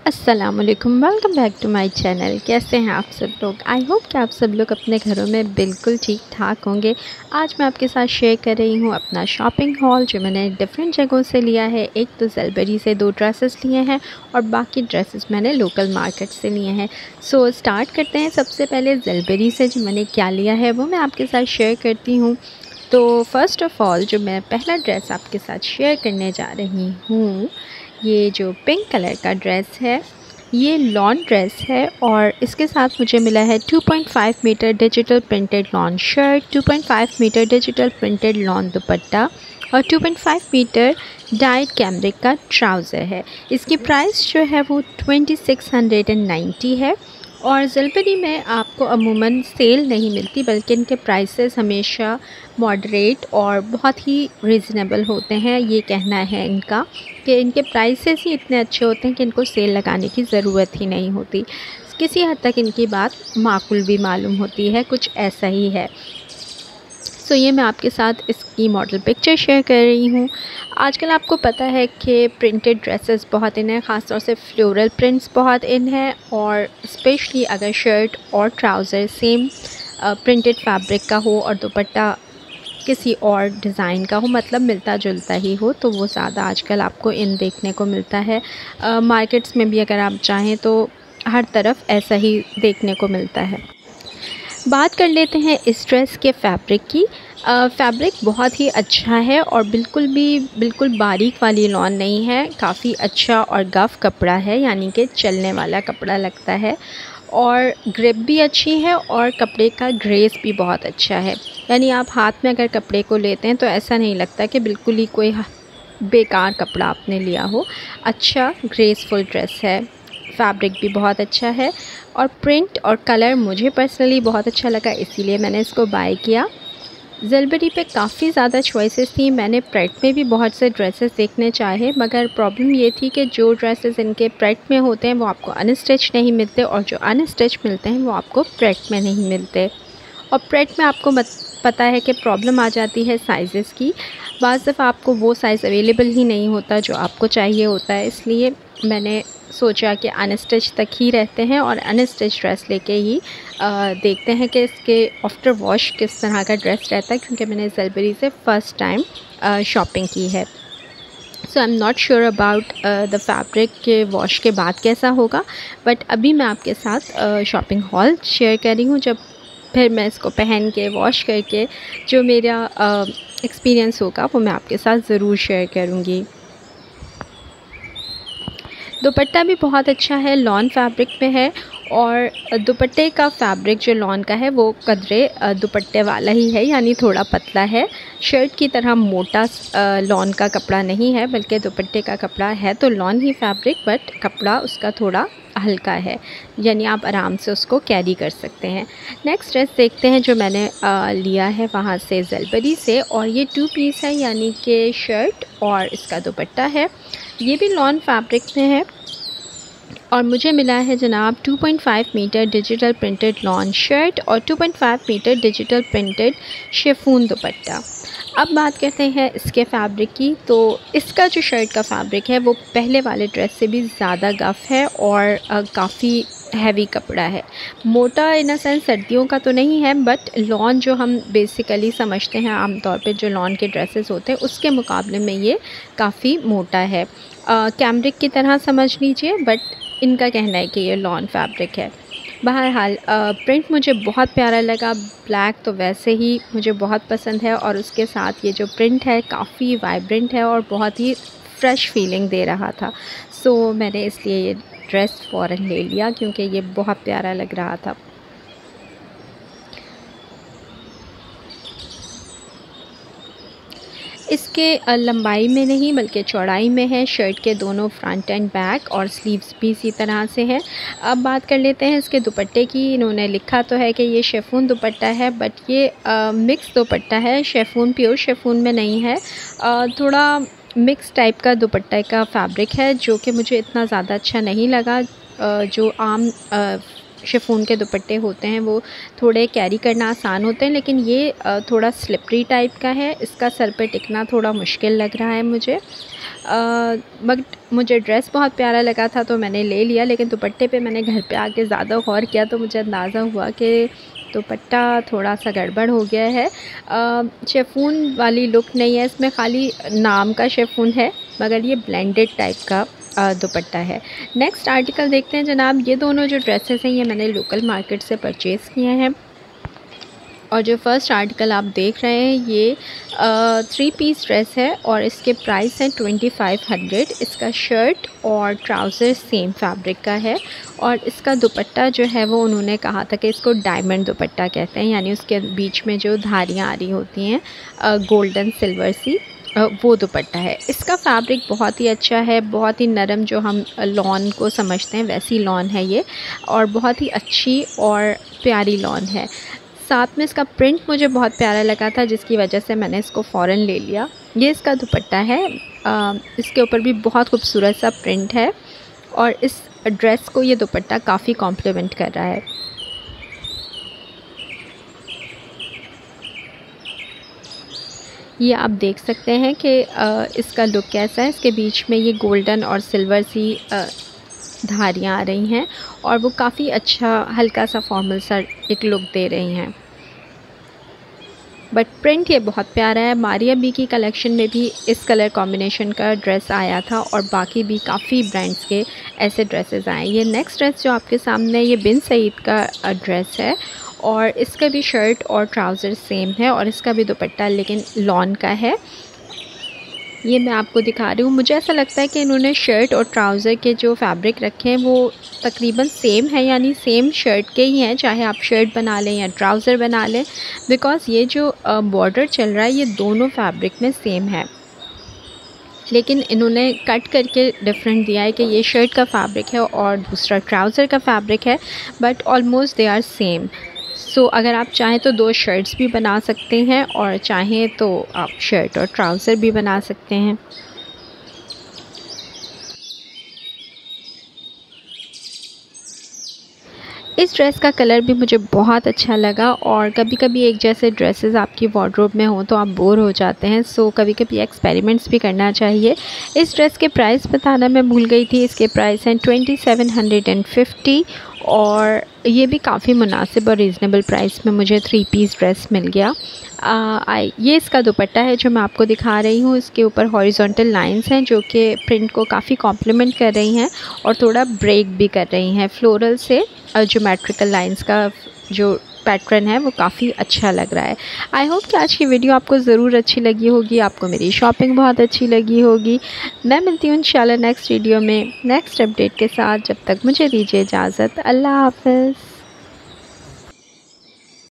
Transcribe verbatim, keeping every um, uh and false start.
अस्सलामुअलैकुम, welcome back to my channel. कैसे हैं आप सब लोग? आई होप कि आप सब लोग अपने घरों में बिल्कुल ठीक ठाक होंगे। आज मैं आपके साथ शेयर कर रही हूँ अपना शॉपिंग हॉल जो मैंने डिफरेंट जगहों से लिया है। एक तो ज़ेलबरी से दो ड्रेसेस लिए हैं और बाकी ड्रेसेस मैंने लोकल मार्केट से लिए हैं। सो स्टार्ट करते हैं। सबसे पहले ज़ेलबरी से जो मैंने क्या लिया है वो मैं आपके साथ शेयर करती हूँ। तो फ़र्स्ट ऑफ़ ऑल जो मैं पहला ड्रेस आपके साथ शेयर करने जा रही हूँ, ये जो पिंक कलर का ड्रेस है, ये लॉन ड्रेस है और इसके साथ मुझे मिला है two point five meter digital printed lawn shirt, two point five meter digital printed lawn dupatta और two point five meter dyed cambric का ट्राउज़र है। इसकी प्राइस जो है वो twenty six hundred and ninety है और ज़ेलबरी में आपको अमूमन सेल नहीं मिलती, बल्कि इनके प्राइसेस हमेशा मॉडरेट और बहुत ही रीज़नेबल होते हैं। ये कहना है इनका कि इनके प्राइसेस ही इतने अच्छे होते हैं कि इनको सेल लगाने की ज़रूरत ही नहीं होती। किसी हद तक इनकी बात माकूल भी मालूम होती है, कुछ ऐसा ही है। सो ये मैं आपके साथ इसकी मॉडल पिक्चर शेयर कर रही हूँ। आजकल आपको पता है कि प्रिंटेड ड्रेसेस बहुत इन है, ख़ास तौर से फ्लोरल प्रिंट्स बहुत इन है और स्पेशली अगर शर्ट और ट्राउज़र सेम प्रिंटेड फैब्रिक का हो और दुपट्टा किसी और डिज़ाइन का हो, मतलब मिलता जुलता ही हो, तो वो ज़्यादा आजकल आपको इन देखने को मिलता है। मार्केट्स में भी अगर आप चाहें तो हर तरफ ऐसा ही देखने को मिलता है। बात कर लेते हैं इस ड्रेस के फैब्रिक की। फैब्रिक बहुत ही अच्छा है और बिल्कुल भी बिल्कुल बारीक वाली लॉन नहीं है, काफ़ी अच्छा और गफ़ कपड़ा है, यानी कि चलने वाला कपड़ा लगता है और ग्रिप भी अच्छी है और कपड़े का ग्रेस भी बहुत अच्छा है। यानी आप हाथ में अगर कपड़े को लेते हैं तो ऐसा नहीं लगता कि बिल्कुल ही कोई बेकार कपड़ा आपने लिया हो। अच्छा ग्रेसफुल ड्रेस है, फैब्रिक भी बहुत अच्छा है और प्रिंट और कलर मुझे पर्सनली बहुत अच्छा लगा, इसीलिए मैंने इसको बाय किया। ज़ेलबरी पे काफ़ी ज़्यादा चॉइसेस थी। मैंने प्रेट में भी बहुत से ड्रेसेस देखने चाहे, मगर प्रॉब्लम ये थी कि जो ड्रेसेस इनके प्रेट में होते हैं वो आपको अनस्टिच नहीं मिलते और जो अनस्टिच मिलते हैं वो आपको प्रेट में नहीं मिलते। और प्रेट में आपको पता है कि प्रॉब्लम आ जाती है साइज़ेस की। बाज़ दफ़ा आपको वो साइज़ अवेलेबल ही नहीं होता जो आपको चाहिए होता है, इसलिए मैंने सोचा कि अनस्टिच तक ही रहते हैं और अनस्टिच ड्रेस लेके ही आ, देखते हैं कि इसके आफ्टर वॉश किस तरह का ड्रेस रहता है, क्योंकि मैंने ज़ेलबरी से फ़र्स्ट टाइम शॉपिंग की है। So I am not sure about the fabric के वॉश के बाद कैसा होगा, बट अभी मैं आपके साथ शॉपिंग हॉल शेयर कर रही हूँ। जब फिर मैं इसको पहन के वॉश करके जो मेरा एक्सपीरियंस होगा वो मैं आपके साथ ज़रूर शेयर करूँगी। दुपट्टा भी बहुत अच्छा है, लॉन फैब्रिक पे है और दुपट्टे का फैब्रिक जो लॉन का है वो कदरे दुपट्टे वाला ही है, यानी थोड़ा पतला है। शर्ट की तरह मोटा लॉन का कपड़ा नहीं है, बल्कि दुपट्टे का कपड़ा है तो लॉन ही फैब्रिक, बट कपड़ा उसका थोड़ा हल्का है, यानी आप आराम से उसको कैरी कर सकते हैं। नेक्स्ट ड्रेस देखते हैं जो मैंने आ, लिया है वहाँ से ज़ेलबरी से, और ये टू पीस है, यानी कि शर्ट और इसका दुपट्टा है। ये भी लॉन फैब्रिक में है और मुझे मिला है जनाब two point five meter digital printed lawn shirt और two point five meter digital printed chiffon dupatta. अब बात करते हैं इसके फैब्रिक की। तो इसका जो शर्ट का फैब्रिक है वो पहले वाले ड्रेस से भी ज़्यादा गफ़ है और काफ़ी हैवी कपड़ा है। मोटा इन अ सेंस सर्दियों का तो नहीं है, बट लॉन जो हम बेसिकली समझते हैं आमतौर पे जो लॉन के ड्रेसेस होते हैं उसके मुकाबले में ये काफ़ी मोटा है। कैमरिक की तरह समझ लीजिए, बट इनका कहना है कि ये लॉन फैब्रिक है। बहरहाल प्रिंट मुझे बहुत प्यारा लगा। ब्लैक तो वैसे ही मुझे बहुत पसंद है और उसके साथ ये जो प्रिंट है काफ़ी वाइब्रेंट है और बहुत ही फ़्रेश फीलिंग दे रहा था। सो मैंने इसलिए ये ड्रेस फ़ौरन ले लिया क्योंकि ये बहुत प्यारा लग रहा था। इसके लंबाई में नहीं बल्कि चौड़ाई में है। शर्ट के दोनों फ्रंट एंड बैक और स्लीव्स भी इसी तरह से है। अब बात कर लेते हैं इसके दुपट्टे की। इन्होंने लिखा तो है कि ये शिफॉन दुपट्टा है, बट ये आ, मिक्स दुपट्टा है, शिफॉन प्योर शिफॉन में नहीं है। आ, थोड़ा मिक्स टाइप का दुपट्टे का फैब्रिक है जो कि मुझे इतना ज़्यादा अच्छा नहीं लगा। आ, जो आम आ, शिफॉन के दुपट्टे होते हैं वो थोड़े कैरी करना आसान होते हैं, लेकिन ये थोड़ा स्लिपरी टाइप का है। इसका सर पे टिकना थोड़ा मुश्किल लग रहा है मुझे। बट मुझे ड्रेस बहुत प्यारा लगा था तो मैंने ले लिया, लेकिन दुपट्टे पे मैंने घर पे आके ज़्यादा गौर किया तो मुझे अंदाज़ा हुआ कि दुपट्टा थोड़ा सा गड़बड़ हो गया है। शिफॉन वाली लुक नहीं है इसमें, खाली नाम का शिफॉन है, मगर ये ब्लेंडेड टाइप का दुपट्टा है। नेक्स्ट आर्टिकल देखते हैं जनाब। ये दोनों जो ड्रेसेस हैं ये मैंने लोकल मार्केट से परचेज़ किए हैं। और जो फर्स्ट आर्टिकल आप देख रहे हैं ये थ्री पीस ड्रेस है और इसके प्राइस हैं ट्वेंटी फाइव हंड्रेड। इसका शर्ट और ट्राउज़र सेम फैब्रिक का है और इसका दुपट्टा जो है वो उन्होंने कहा था कि इसको डायमंड दुपट्टा कहते हैं, यानी उसके बीच में जो धारियाँ आ रही होती हैं गोल्डन सिल्वर सी, वो दुपट्टा है। इसका फैब्रिक बहुत ही अच्छा है, बहुत ही नरम, जो हम लॉन को समझते हैं वैसी लॉन है ये, और बहुत ही अच्छी और प्यारी लॉन है। साथ में इसका प्रिंट मुझे बहुत प्यारा लगा था जिसकी वजह से मैंने इसको फ़ौरन ले लिया। ये इसका दुपट्टा है, आ, इसके ऊपर भी बहुत खूबसूरत सा प्रिंट है और इस ड्रेस को ये दुपट्टा काफ़ी कॉम्प्लीमेंट कर रहा है। ये आप देख सकते हैं कि इसका लुक कैसा है। इसके बीच में ये गोल्डन और सिल्वर सी धारियाँ आ रही हैं और वो काफ़ी अच्छा हल्का सा फॉर्मल सा एक लुक दे रही हैं, बट प्रिंट ये बहुत प्यारा है। मारिया बी की कलेक्शन में भी इस कलर कॉम्बिनेशन का ड्रेस आया था और बाकी भी काफ़ी ब्रांड्स के ऐसे ड्रेसेस आए। ये नेक्स्ट ड्रेस जो आपके सामने है ये बिन सईद का ड्रेस है और इसका भी शर्ट और ट्राउज़र सेम है और इसका भी दुपट्टा लेकिन लॉन का है। ये मैं आपको दिखा रही हूँ। मुझे ऐसा लगता है कि इन्होंने शर्ट और ट्राउज़र के जो फैब्रिक रखे हैं वो तकरीबन सेम है, यानी सेम शर्ट के ही हैं, चाहे आप शर्ट बना लें या ट्राउज़र बना लें, बिकॉज़ ये जो बॉर्डर चल रहा है ये दोनों फैब्रिक में सेम है, लेकिन इन्होंने कट करके डिफरेंट दिया है कि ये शर्ट का फैब्रिक है और दूसरा ट्राउज़र का फैब्रिक है, but almost they are same. So so, अगर आप चाहें तो दो शर्ट्स भी बना सकते हैं और चाहें तो आप शर्ट और ट्राउज़र भी बना सकते हैं। इस ड्रेस का कलर भी मुझे बहुत अच्छा लगा और कभी कभी एक जैसे ड्रेसेस आपकी वार्डरोब में हो तो आप बोर हो जाते हैं, सो कभी कभी एक्सपेरिमेंट्स भी करना चाहिए। इस ड्रेस के प्राइस बताना मैं भूल गई थी। इसके प्राइस हैं twenty seven hundred and fifty और ये भी काफ़ी मुनासिब और रीज़नेबल प्राइस में मुझे थ्री पीस ड्रेस मिल गया। आ, ये इसका दुपट्टा है जो मैं आपको दिखा रही हूँ। इसके ऊपर हॉरिजॉन्टल लाइंस हैं जो कि प्रिंट को काफ़ी कॉम्प्लीमेंट कर रही हैं और थोड़ा ब्रेक भी कर रही हैं फ्लोरल से। ज्योमेट्रिकल लाइंस का जो पैटर्न है वो काफ़ी अच्छा लग रहा है। आई होप कि आज की वीडियो आपको ज़रूर अच्छी लगी होगी, आपको मेरी शॉपिंग बहुत अच्छी लगी होगी। मैं मिलती हूँ इंशाल्लाह नेक्स्ट वीडियो में नेक्स्ट अपडेट के साथ। जब तक मुझे दीजिए इजाज़त। अल्लाह हाफ़िज़।